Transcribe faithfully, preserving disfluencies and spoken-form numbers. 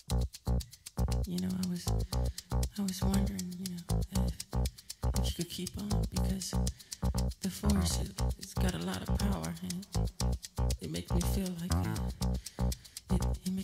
You know, I was I was wondering, you know, if, if you could keep on because the force it, it's got a lot of power and it, it makes me feel like uh, it, it